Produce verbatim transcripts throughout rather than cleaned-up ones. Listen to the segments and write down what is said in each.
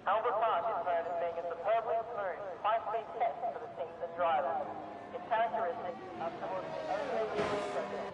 Albert Park is known as being a superbly smooth, high-speed test for the teams and drivers. Its characteristics are similar to the O A process.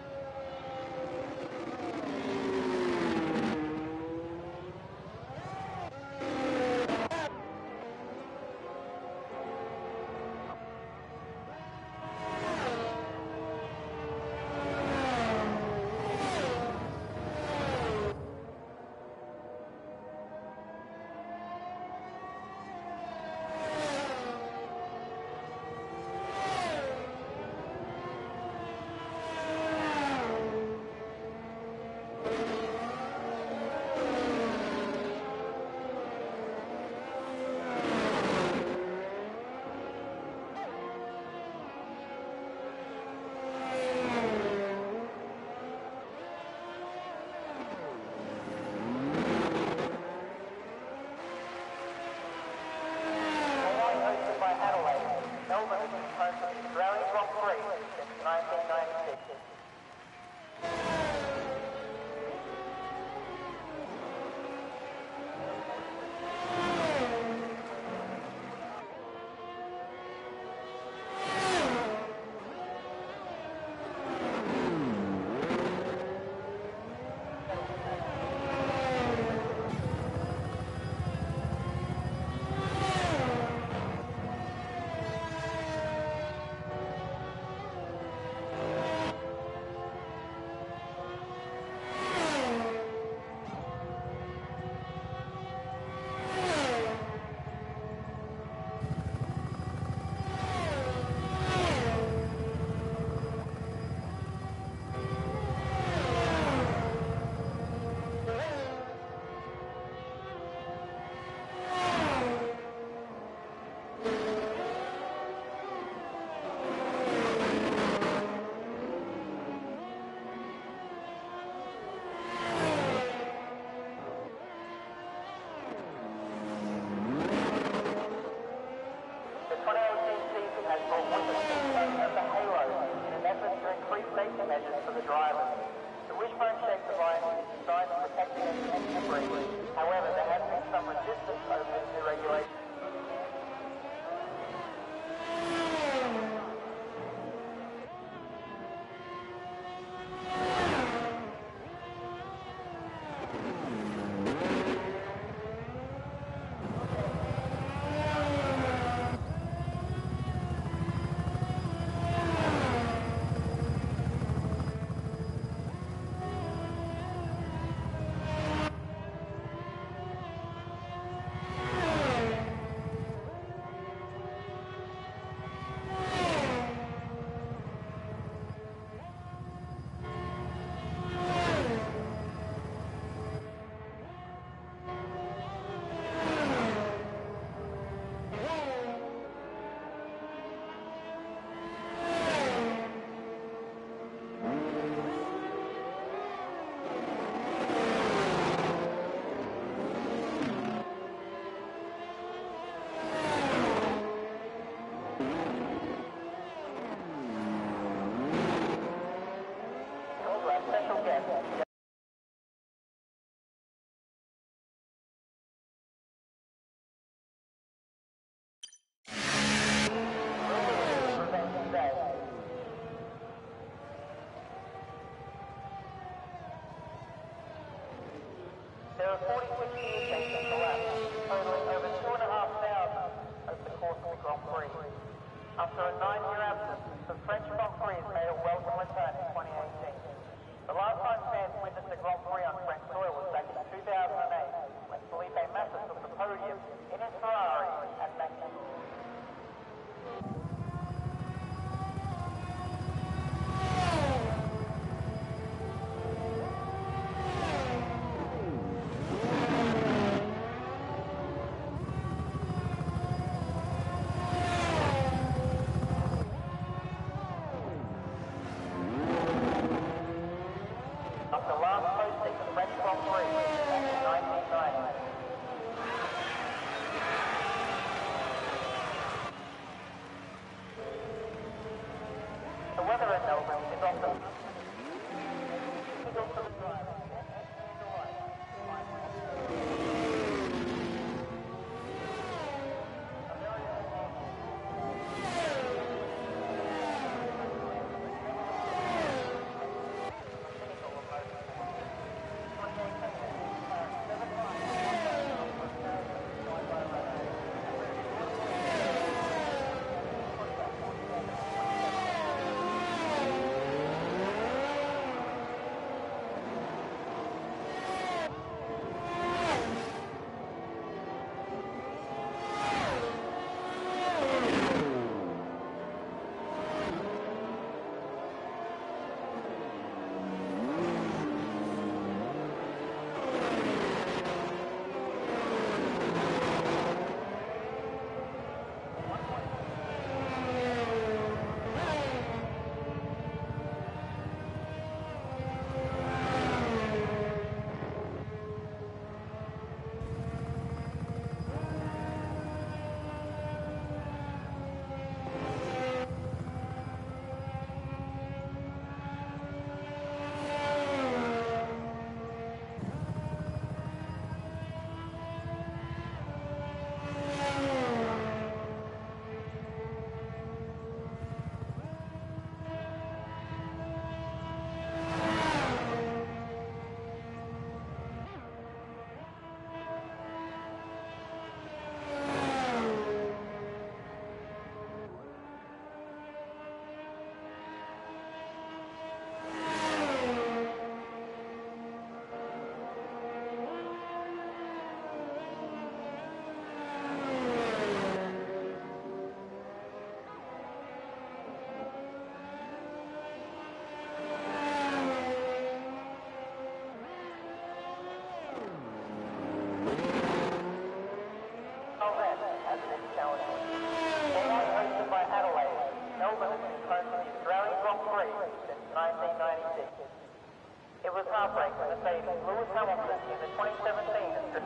nineteen ninety-six. Measures for the drivers. The wishbone-shaped device is designed to protect against any debris. However, there has been some resistance over this new regulation. Special guest. There are forty-six gear changes collapsed, totaling over two and a half thousand over the course of the Grand Prix. After a nine-year absence, the French Grand Prix has made a welcome return in twenty eighteen. The last time fans witnessed the Grand Prix on French soil was back in two thousand eight, when Felipe Massa took the podium in his Ferrari at Mexico. After last hosting the French Grand Prix back in nineteen ninety. The weather in Melbourne is often difficult for the driver. Mercedes Lewis Hamilton in the twenty seventeen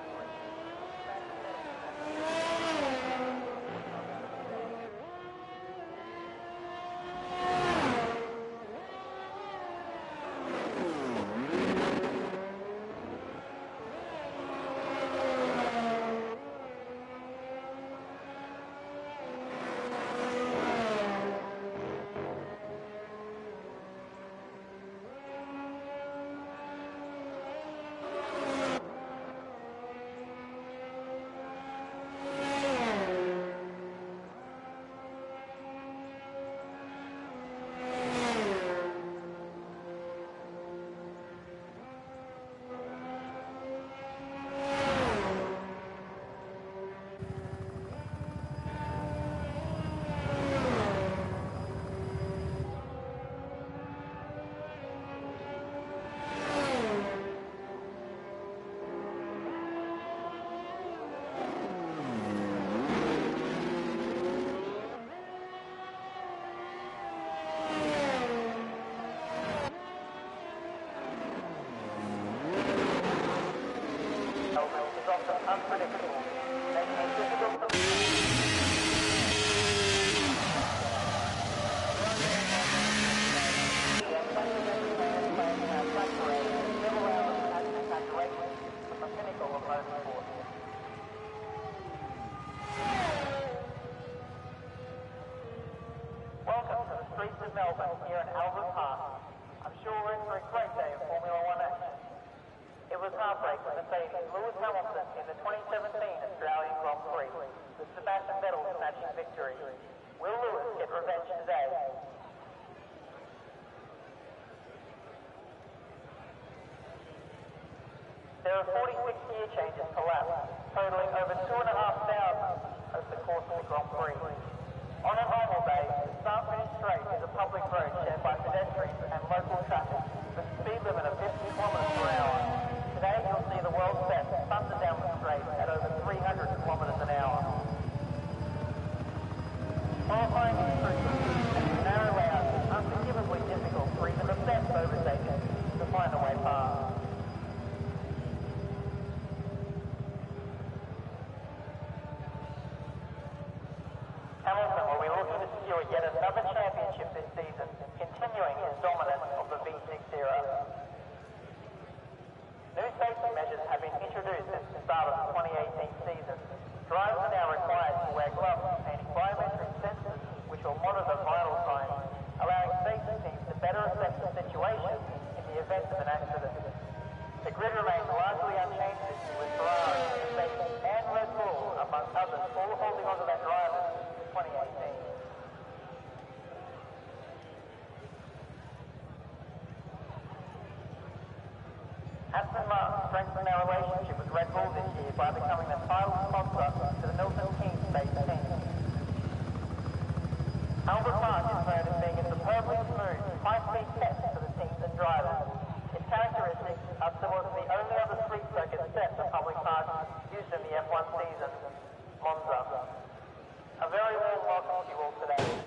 is often unpredictable, making it difficult to... Welcome to the streets of Melbourne here in Albert Park. I'm sure we're in for a great day of Formula One action. It was heartbreak when Mercedes Lewis Hamilton in the twenty seventeen Australian Grand Prix, with Sebastian Vettel snatching victory. Will Lewis get revenge today? There are forty-six gear changes per lap, totaling over two and a half thousand over the course of the Grand Prix. On a normal day, the start-finish straight is a public road shared by pedestrians and local traffic with a speed limit of fifty kilometres per hour. Today you'll see the world's best thunder down the straight at over three hundred kilometres an hour. Qualifying is crucial, and the narrow layout is unforgivably difficult for even the best overtakers to find a way past. Hamilton will be looking to secure yet another championship this season, continuing his dominance of the V six era. New safety measures have been introduced since the start of the twenty eighteen season. Drivers are now required to wear gloves containing biometric sensors which will monitor vital signs, allowing safety teams to better assess the situation in the event of an accident. The grid remains largely unchanged this year, with Ferrari, Mercedes and Red Bull, among others, all holding onto their drivers in twenty eighteen. Aston Martin strengthened their relationship with Red Bull this year by becoming the title sponsor to the Milton Keynes-based team. Albert Park is known as being a superbly smooth, high-speed test for the teams and drivers. Its characteristics are similar to the only other street circuit set for public parks used in the F one season, Monza. A very warm welcome to you all today.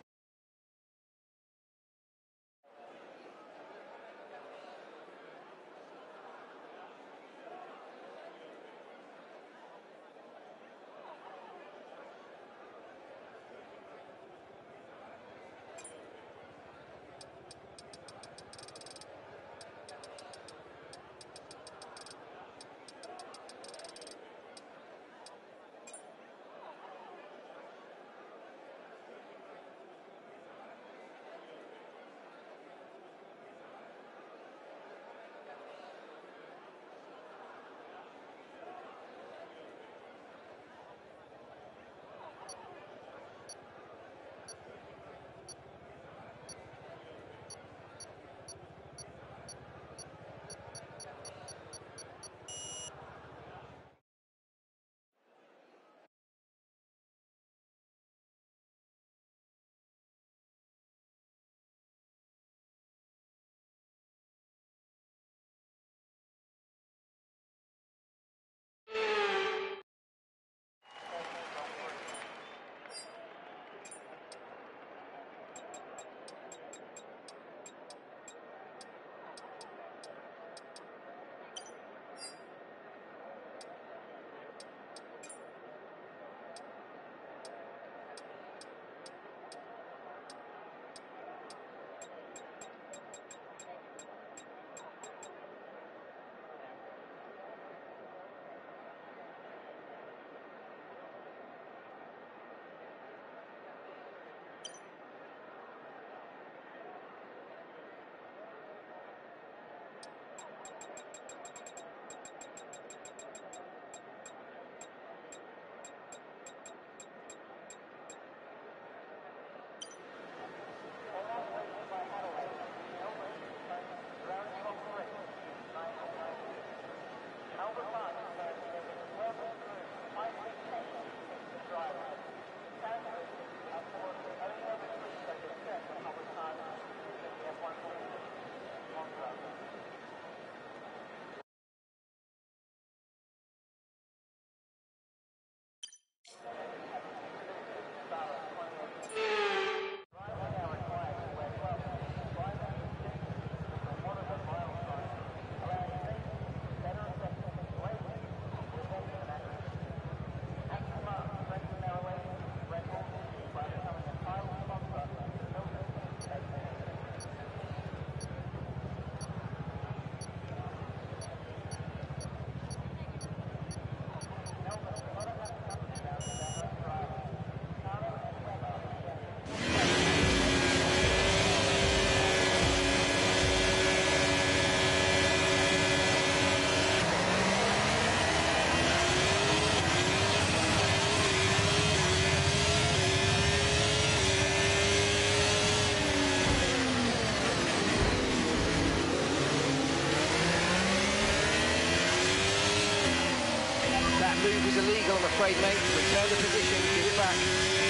move was illegal, I'm afraid, mate. Return the position, give it back.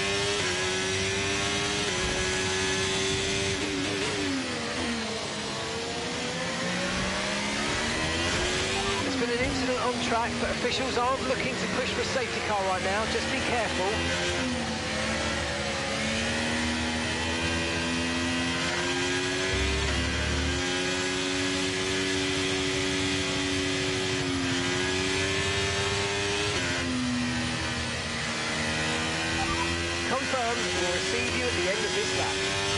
There's been an incident on track, but officials aren't looking to push for a safety car right now. Just be careful. Confirmed, we'll receive you at the end of this lap.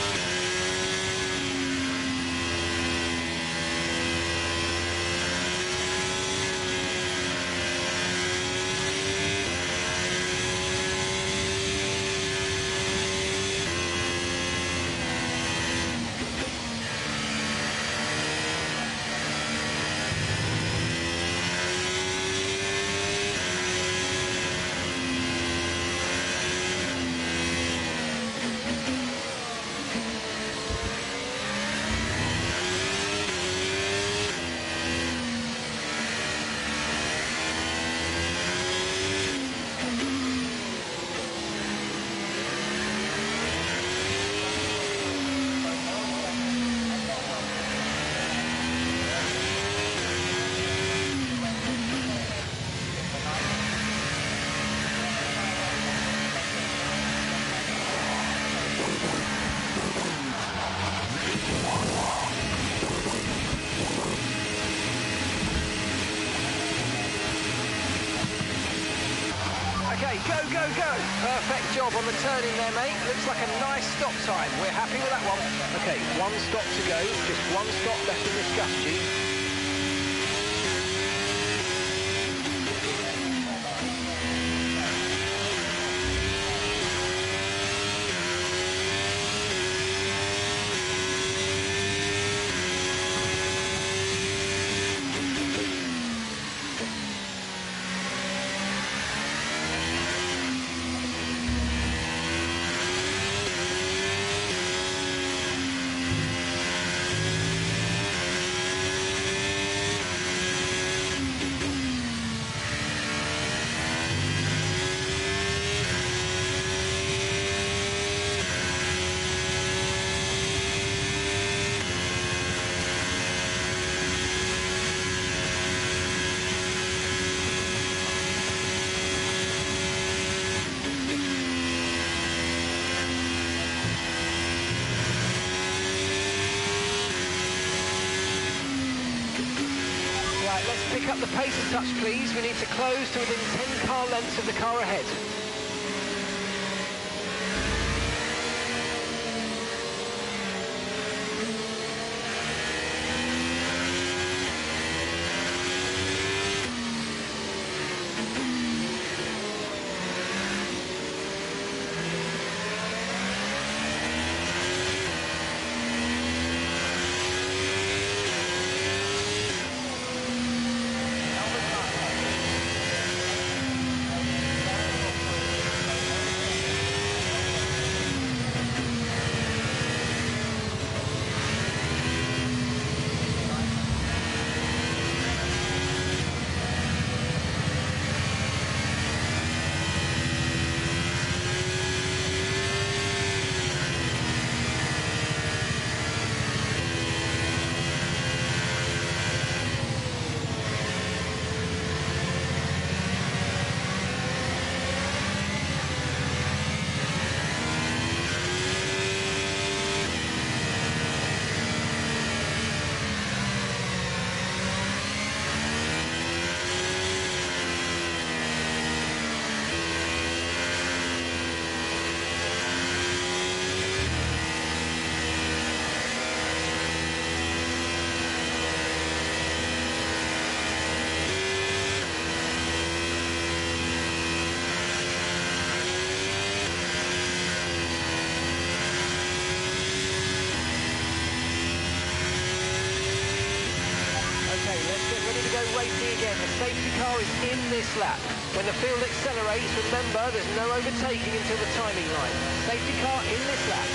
Okay, go, go, go. Perfect job on the turning there, mate. Looks like a nice stop time. We're happy with that one. Okay, one stop to go. Just one stop left in this Gus Jeep. Let's pick up the pace a touch, please. We need to close to within ten car lengths of the car ahead. Racing again. The safety car is in this lap. When the field accelerates, remember there's no overtaking until the timing line. Safety car in this lap.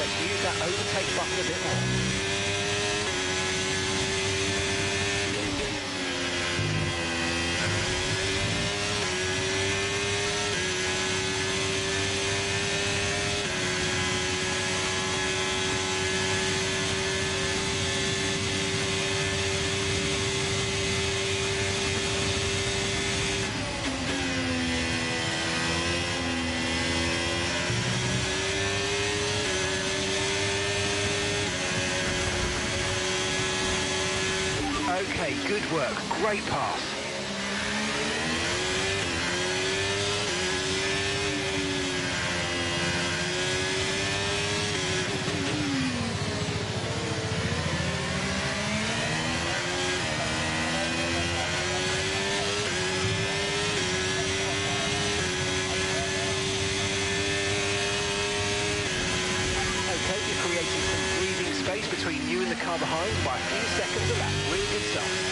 let's use that overtake button a bit more. Okay, good work, great pass. Okay, you're creating some breathing space between you and the car behind by a few seconds of lap. Really good stuff.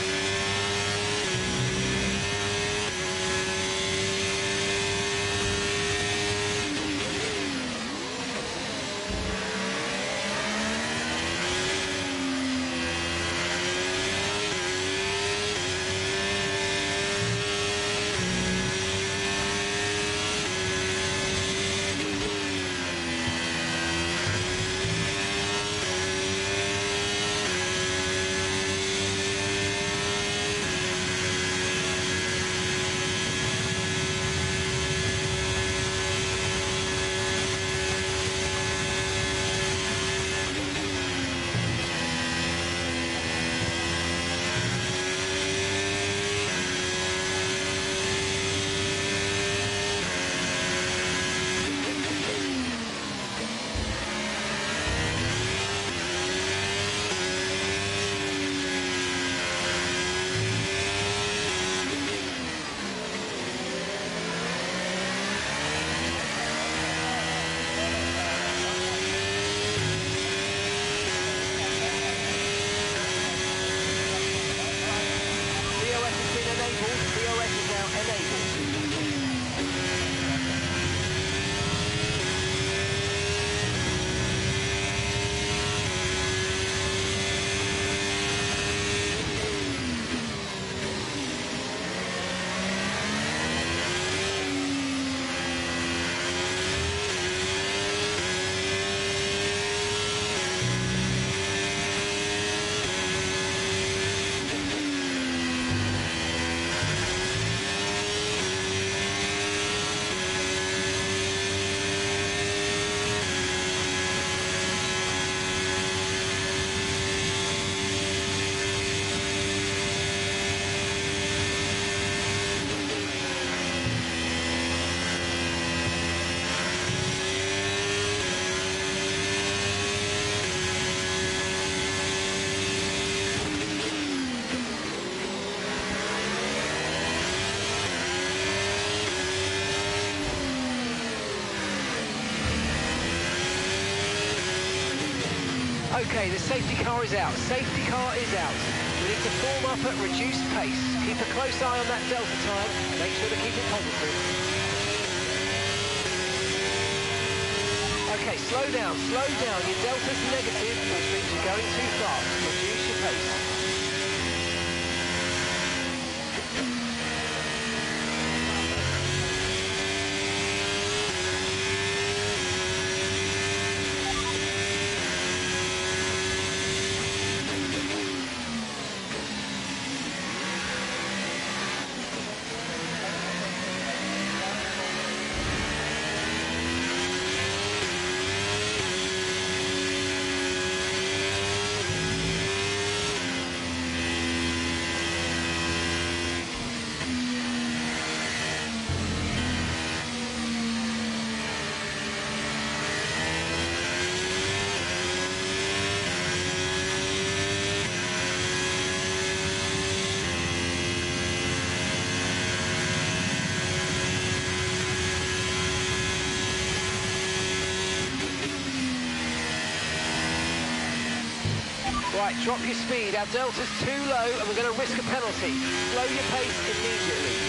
Okay, the safety car is out. Safety car is out. We need to form up at reduced pace. Keep a close eye on that delta time. Make sure to keep it positive. Okay, slow down, slow down. Your delta's negative, which means you're going too fast. Reduce your pace. Right, drop your speed. Our delta's too low and we're going to risk a penalty. Slow your pace immediately.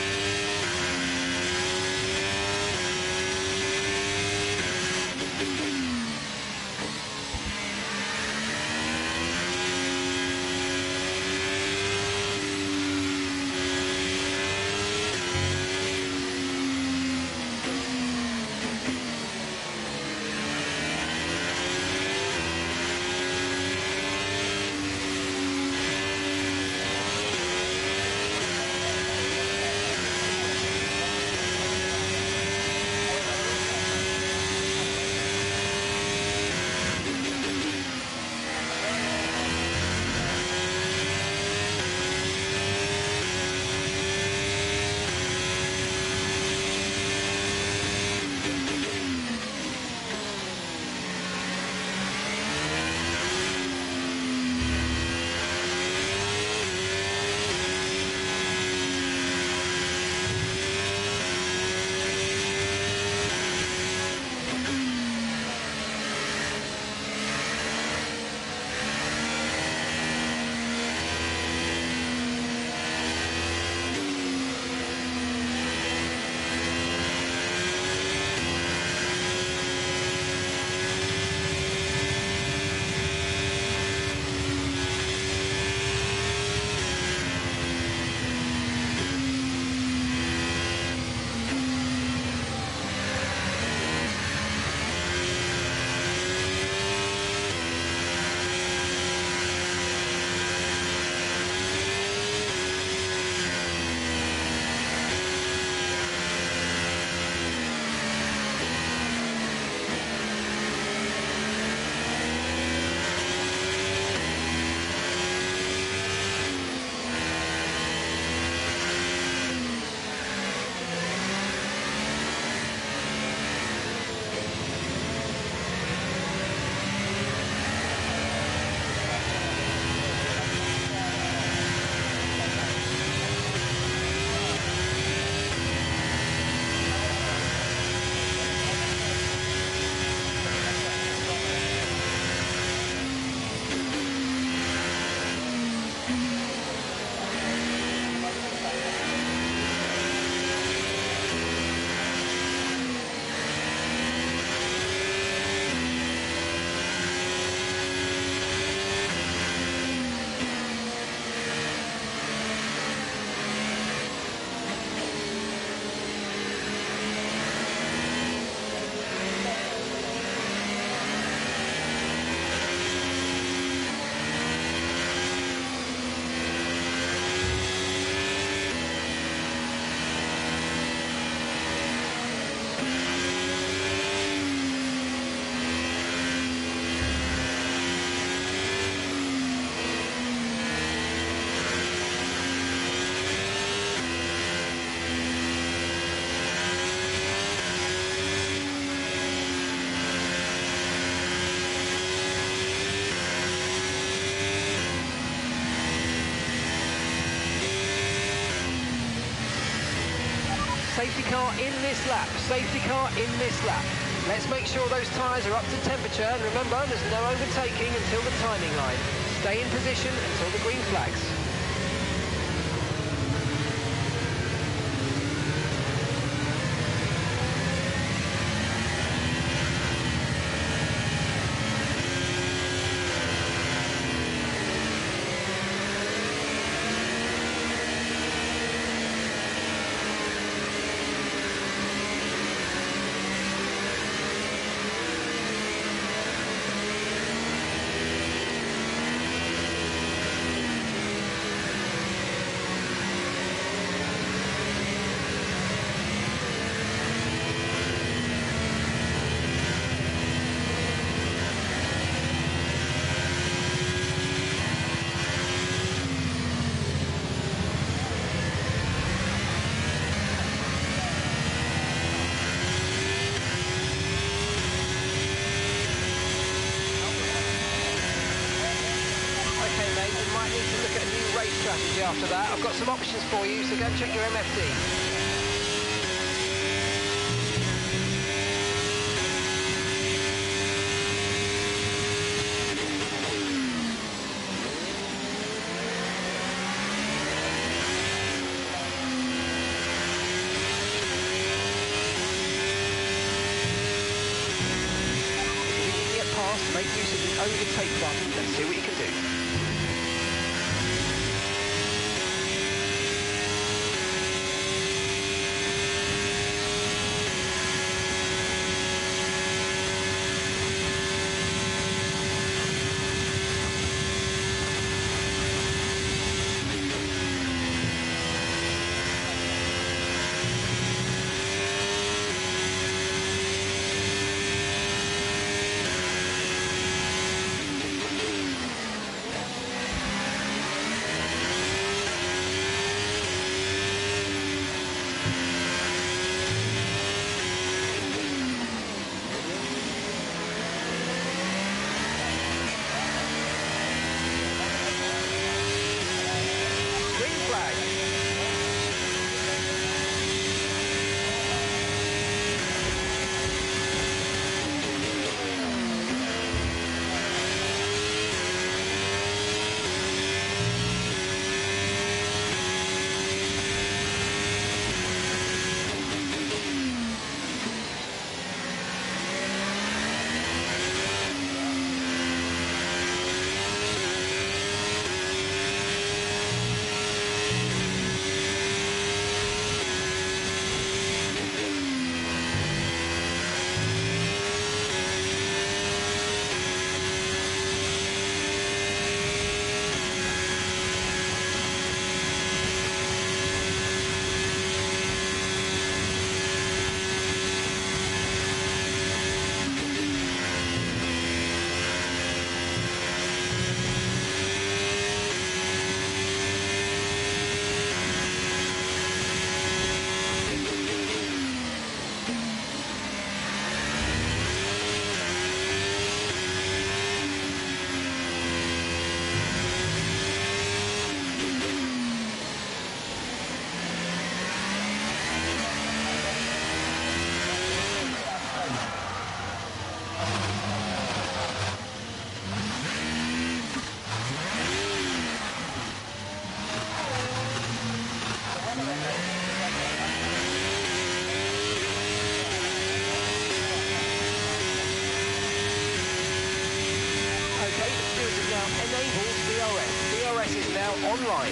safety car in this lap. Safety car in this lap. Let's make sure those tyres are up to temperature, and remember, there's no overtaking until the timing line. Stay in position until the green flags. Strategy after that. I've got some options for you, so go and check your M F D. If you can get past, make use of the overtake button. Let's see what you can do. Online.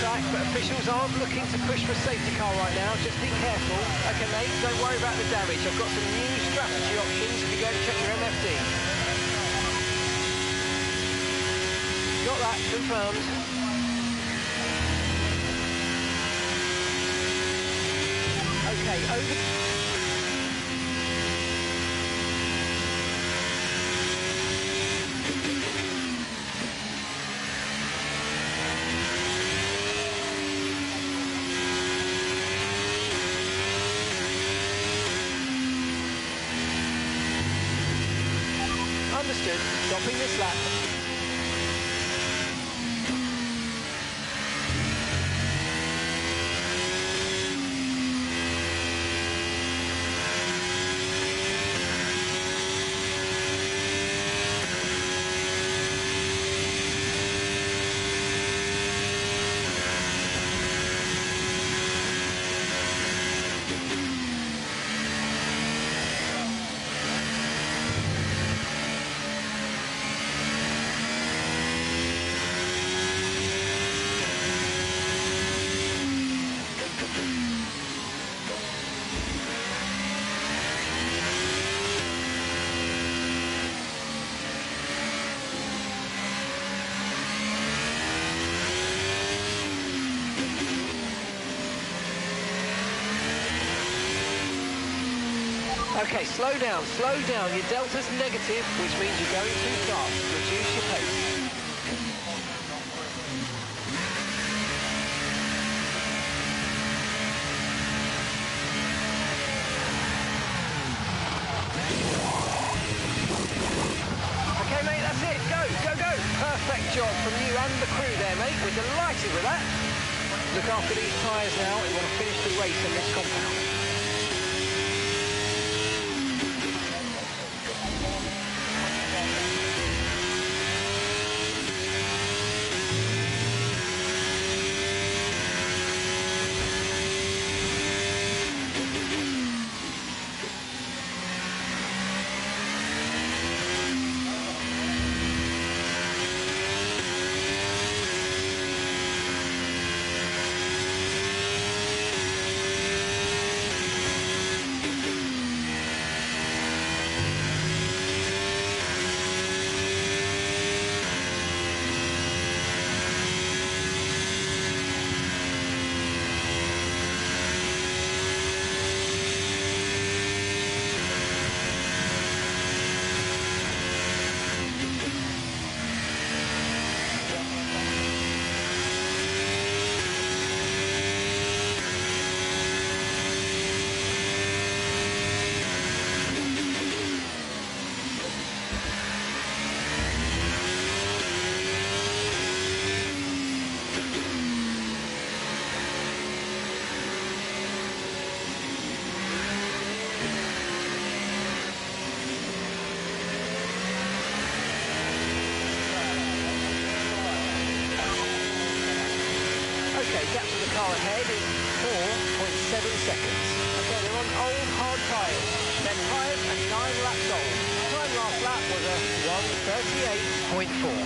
track, but officials aren't looking to push for a safety car right now. Just be careful. Okay, mate, don't worry about the damage. I've got some new strategy options if you go and check your M F D. Got that confirmed. Okay, over... Understood. Stopping this lap. Okay, slow down, slow down. Your delta's negative, which means you're going too fast. Reduce your pace. Okay, mate, that's it. Go, go, go. Perfect job from you and the crew there, mate. We're delighted with that. Look after these tyres now. We want to finish the race in this compound. Gap to the car ahead is four point seven seconds. Okay, they're on old hard tyres. Their tyres are nine laps old. Time last lap was a one thirty-eight point four.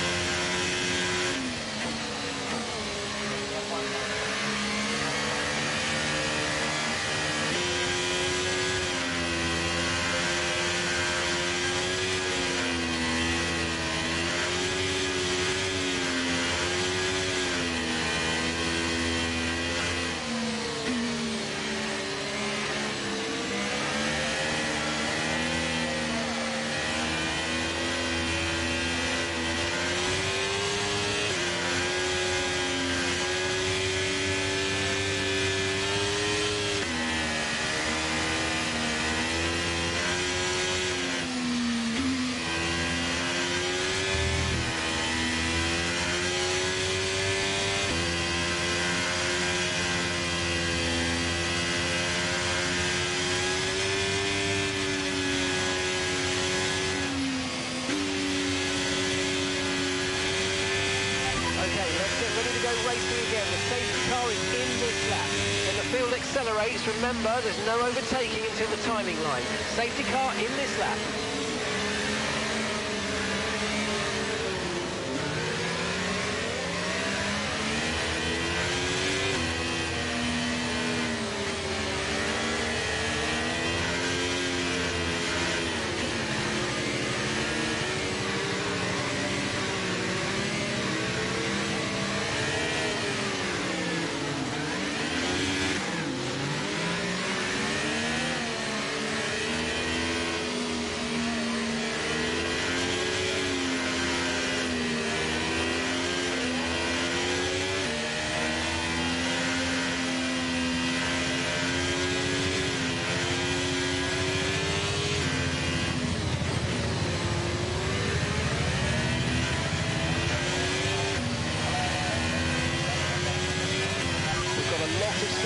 Racing again. The safety car is in this lap. When the field accelerates, remember there's no overtaking until the timing line. Safety car in this lap.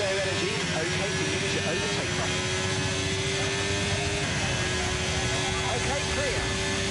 spare energy, okay to use your overtake button. Okay, clear.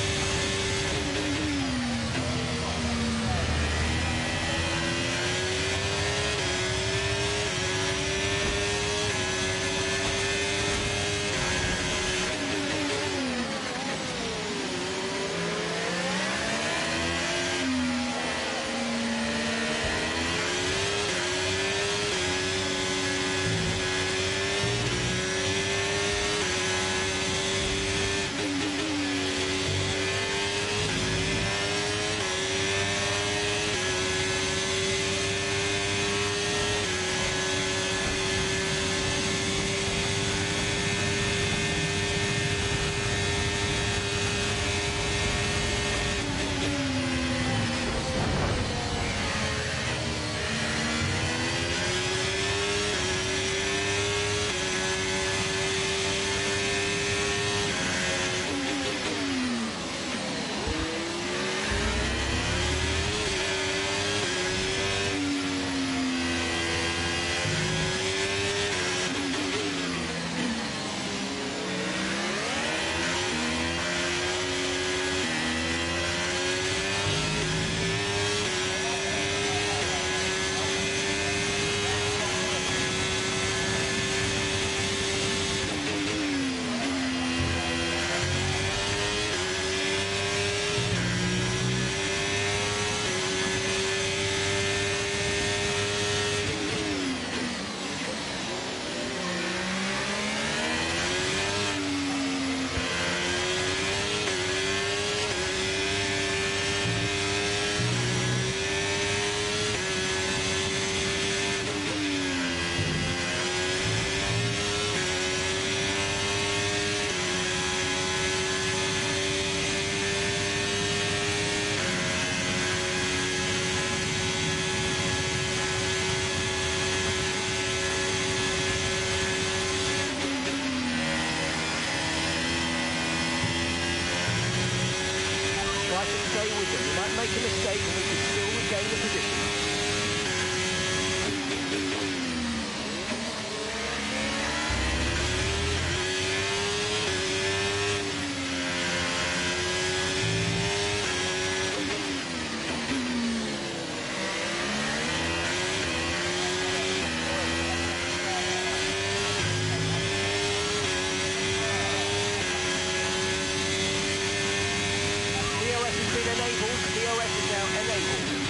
Try to stay with them. You might make a mistake and we can still regain the position. D O S has been enabled. D O S is now enabled.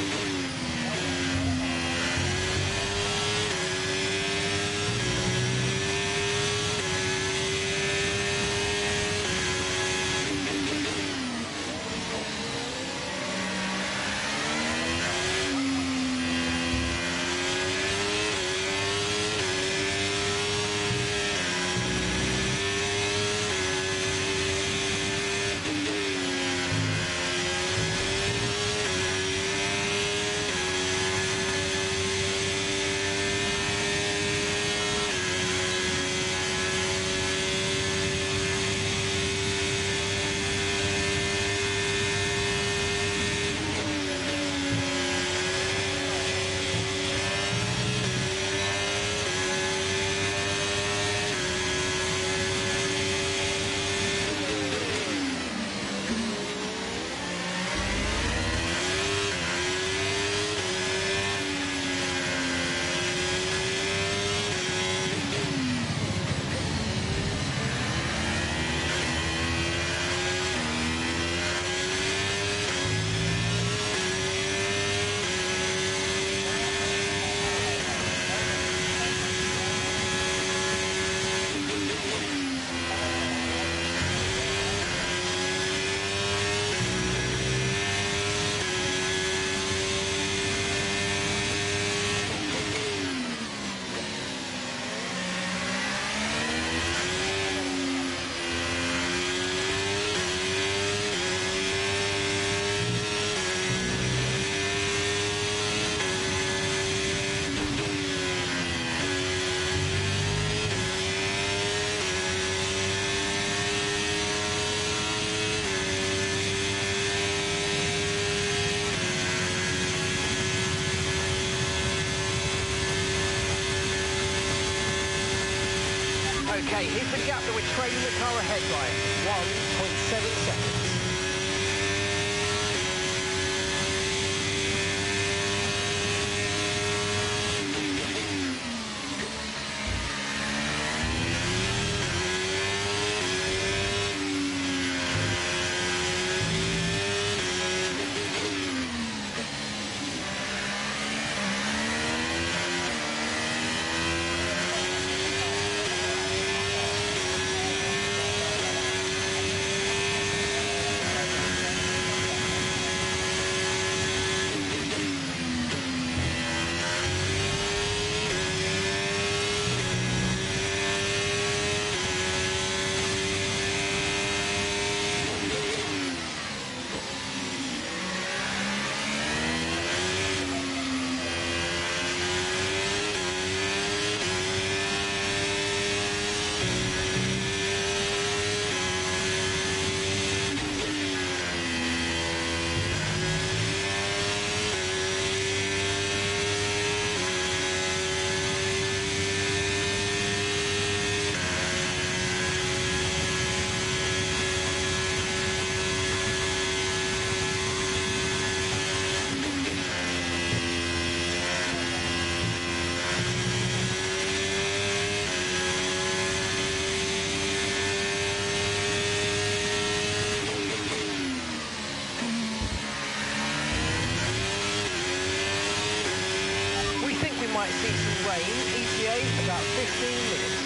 Okay, here's the gap that we're trailing the car ahead by, one point seven seconds. Might see some rain, E T A about fifteen minutes.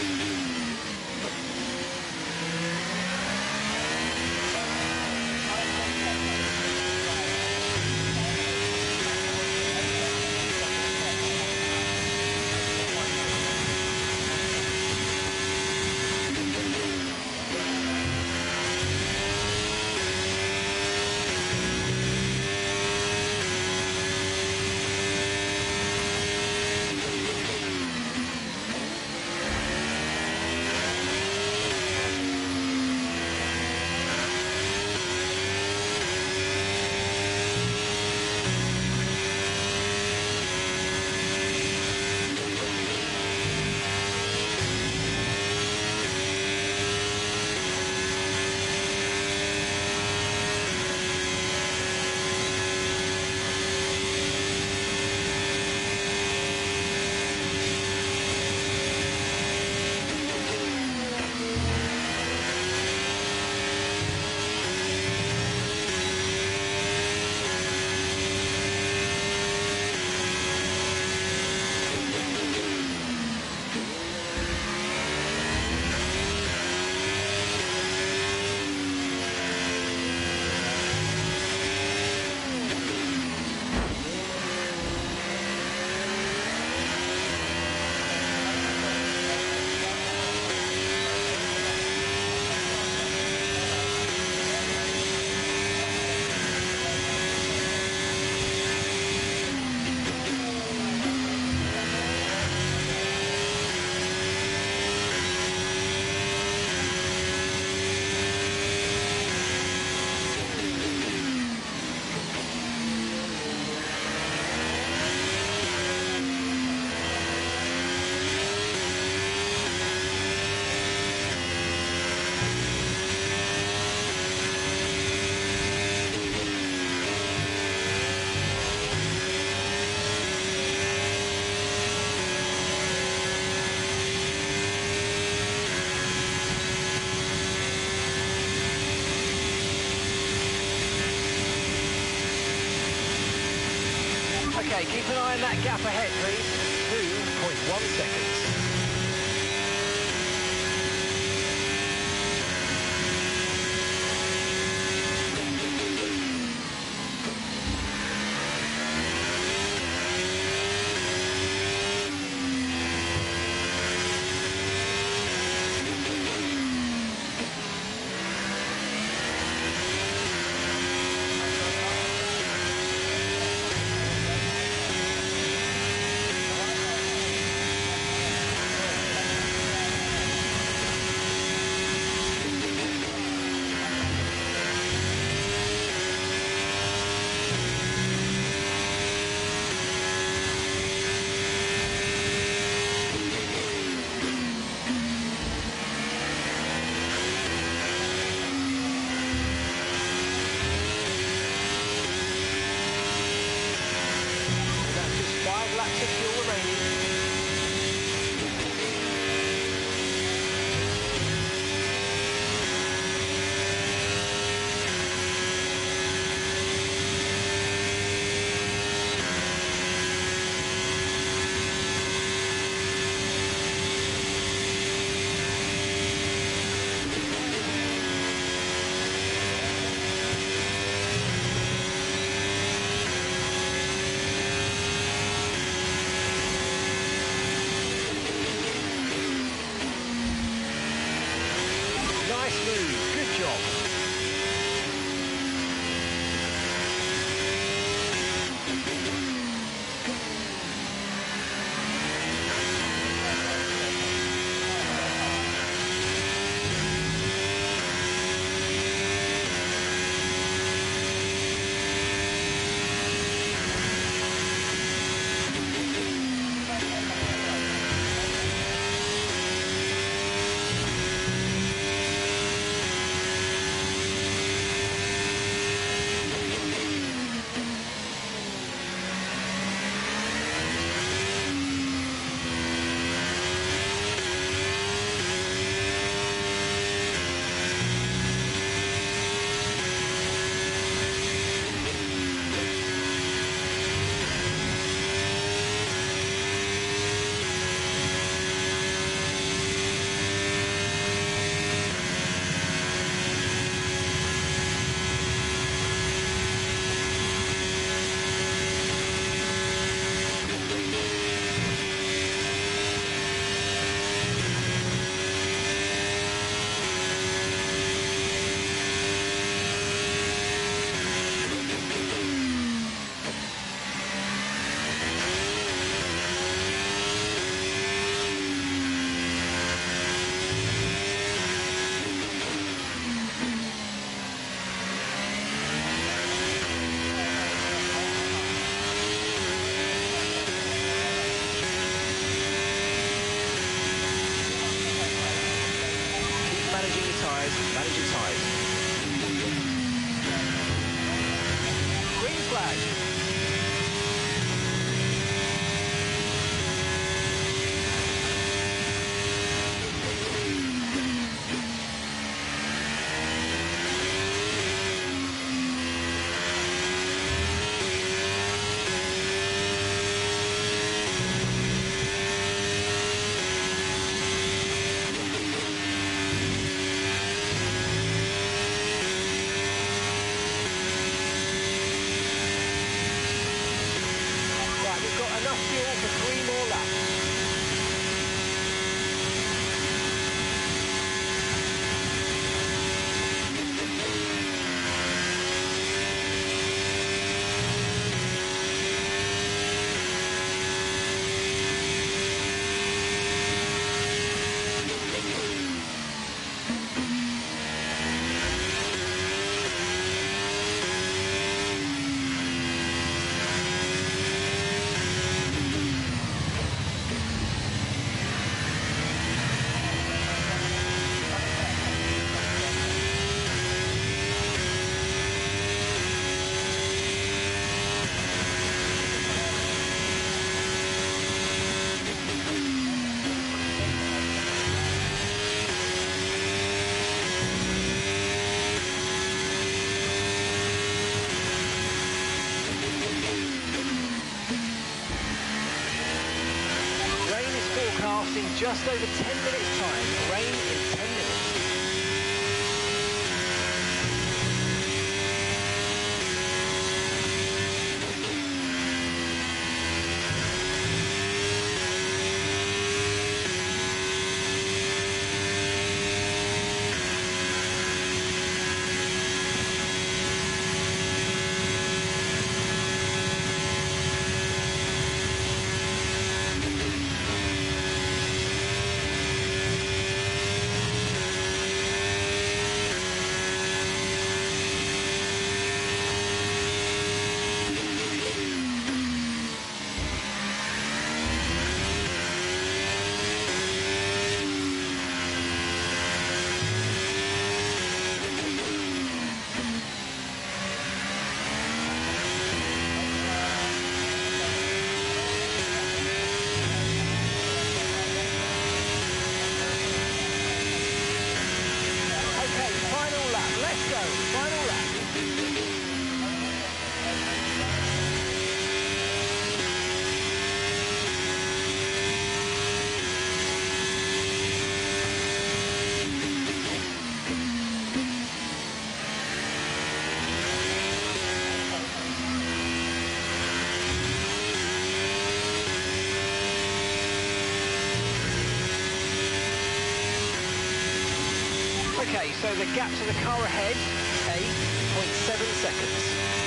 Okay, keep an eye on that gap ahead, please. two point one seconds. Nice move. Good job. Managing your tyres, manage your tyres. Green flag. Enough fuel for three more laps. In just over ten minutes time, rain in ten minutes. Okay, so the gap to the car ahead, eight point seven seconds.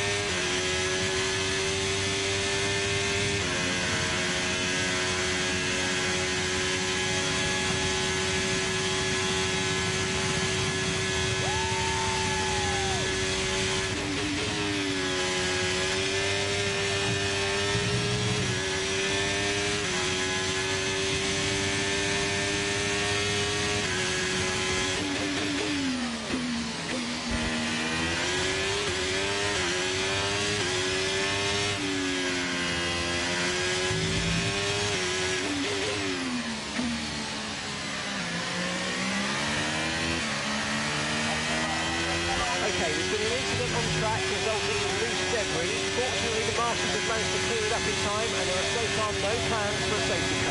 Okay, there's been an incident on track resulting in loose debris. Fortunately, the marshals have managed to clear it up in time, and there are so far no plans for a safety car.